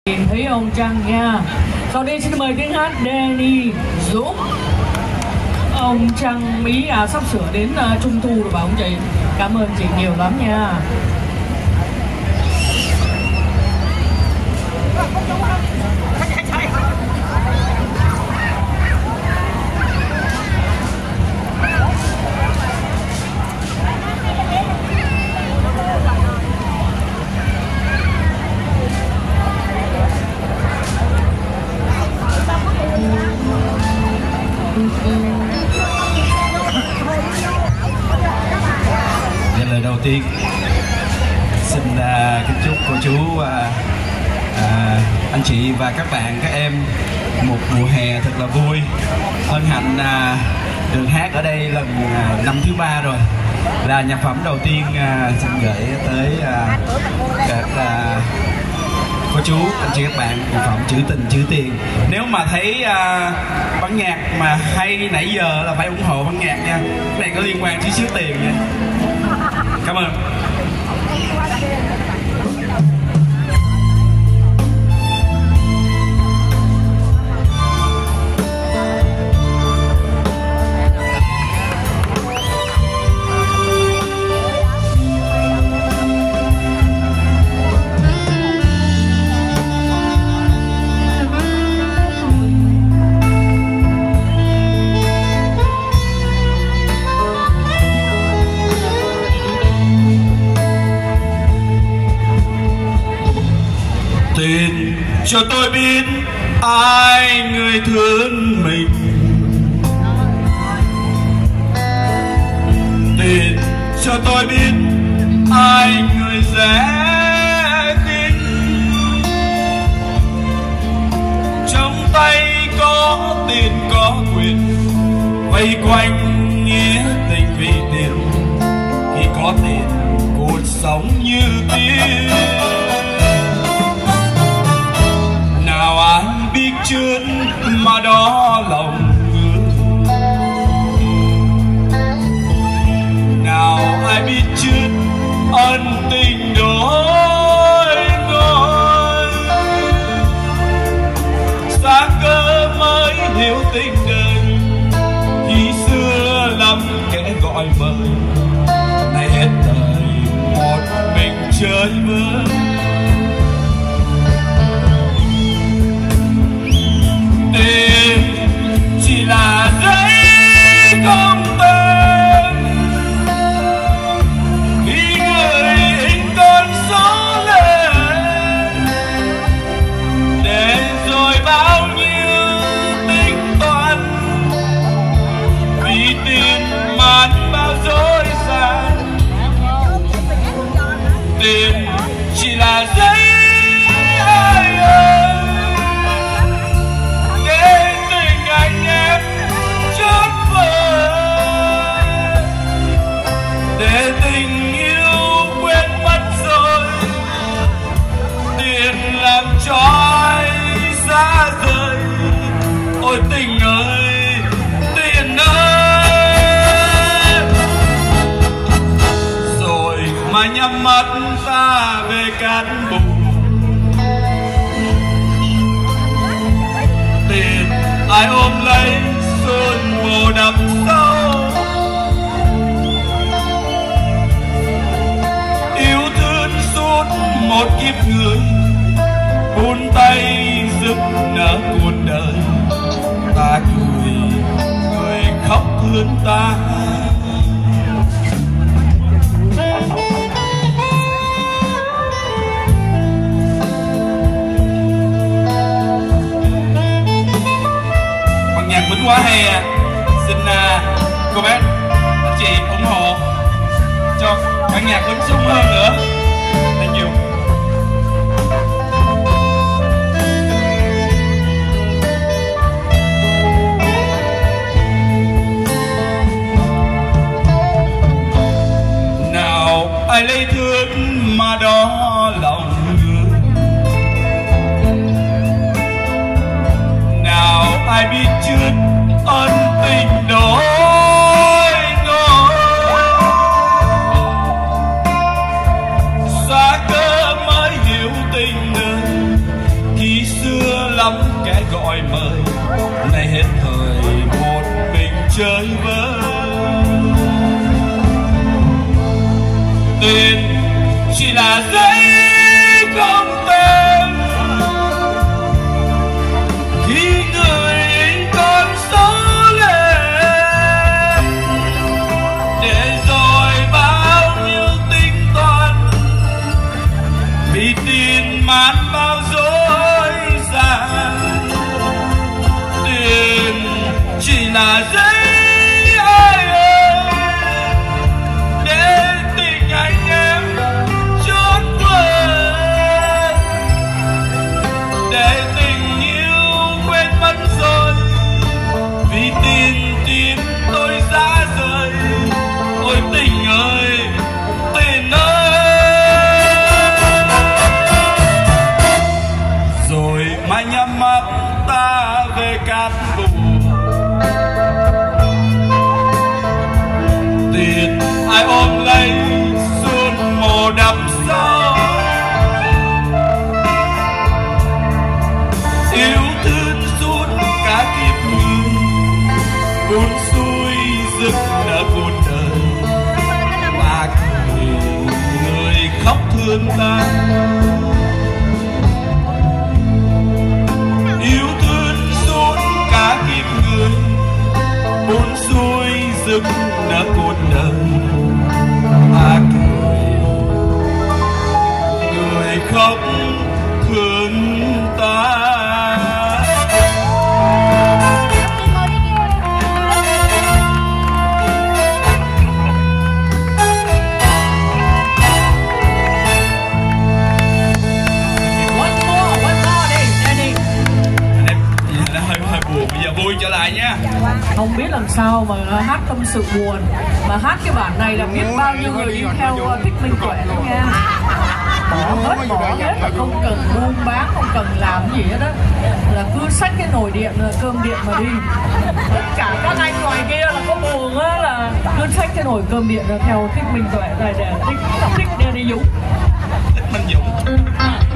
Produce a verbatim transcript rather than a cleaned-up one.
Nhìn thấy ông Trăng nha. Sau đây xin mời tiếng hát Danny Dũng. Ông Trăng Mỹ à, sắp sửa đến uh, Trung thu rồi bà ông chị. Cảm ơn chị nhiều lắm nha. Lời đầu tiên xin uh, kính chúc cô chú, uh, uh, anh chị và các bạn, các em một mùa hè thật là vui. Hân hạnh uh, được hát ở đây lần uh, năm thứ ba rồi. Là nhạc phẩm đầu tiên uh, xin gửi tới uh, các uh, cô chú, anh chị các bạn, nhạc phẩm Trữ Tình Trữ Tiền. Nếu mà thấy uh, bản nhạc mà hay nãy giờ là phải ủng hộ bản nhạc nha. Cái này có liên quan chút xíu tiền nha. Cảm ơn. Tình cho tôi biết ai người thương mình, tình cho tôi biết ai người dễ tin. Trong tay có tiền có quyền, vây quanh nghĩa tình vì tiền. Khi có tiền cuộc sống như tiên. Ai biết trước mà đó lòng người, nào ai biết trước ân tình đôi ngôi. Xa cơ mới hiểu tình đời, khi xưa lắm kẻ gọi mời, nay hết đời một mình chơi vơi. Tình chỉ là giấy không tên, khi người in con số lên, để rồi bao nhiêu tính toán, vì tiền màn bao dối gian. Tiền chỉ là giấy ai ơi, để tình yêu quên mất rồi. Tiền làm cho ai xa rời. Ôi tình ơi, tiền ơi. Rồi mà nhắm mắt ta về cán bụng. Tiền ai ôm lấy sơn mồ đập sâu. Yêu thương suốt một kiếp người, buông tay giúp nở cuộc đời. Ta cười, người khóc thương ta. Bằng nhạc Bính Quá hay à. Xin uh, cô bác, anh chị ủng hộ cho bản nhạc Bính sung hơn nữa. Thank you. Nào ai lấy thương mà đó lòng người, nào ai biết trước ân tình đó. lắm kẻ gọi mời, nay hết thời một mình chơi vơi. Tiền chỉ là giấy không tên, khi người con số lên, để rồi bao nhiêu tính toán vì tiền mát bao dối gian. Tiền chỉ là giấy ơi ơi, để tình anh em chốn quên, để tình yêu quên mất rồi vì tiền tiền tôi giá rời. Ôi tình ơi, tình ơi. Rồi mai nhắm mắt ta về cát bụi, tiền ai ôm lấy xuân mồ đập sâu. Yêu thương suốt cả kiếp người, buồn xuôi rực nở cuộc đời. Và người, người khóc thương ta, yêu thương suốt cả kiếp người, buồn xuôi rực nở cuộc đời. Ta cười, người khóc thương ta. Vui trở lại nha. Không biết làm sao mà hát tâm sự buồn, mà hát cái bản này là biết bao nhiêu người đi theo uh, Thích Minh Tuệ đó nha. Bỏ hết, bỏ hết là không cần buôn bán, không cần làm gì hết đó, là cứ xách cái nồi điện, cơm điện mà đi. Tất cả các anh ngoài kia là có buồn á, là cứ xách cái nồi cơm điện theo Thích Minh Tuệ này để thích thích đi Dũng. Thích Minh Dũng.